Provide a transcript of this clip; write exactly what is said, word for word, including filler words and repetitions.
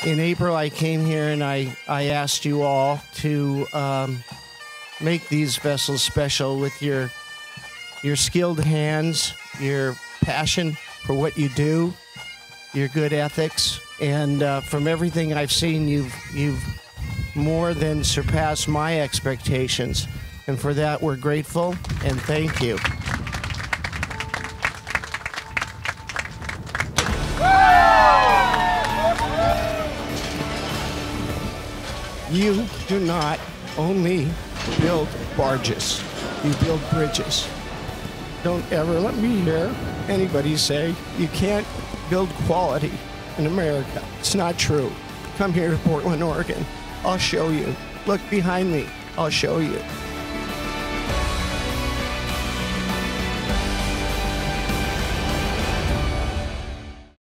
In April, I came here and I, I asked you all to um, make these vessels special with your your skilled hands, your passion for what you do, your good ethics, and uh, from everything I've seen, you've you've more than surpassed my expectations, and for that we're grateful and thank you. You do not only build barges, you build bridges. Don't ever let me hear anybody say you can't build quality in America. It's not true. Come here to Portland, Oregon. I'll show you. Look behind me. I'll show you.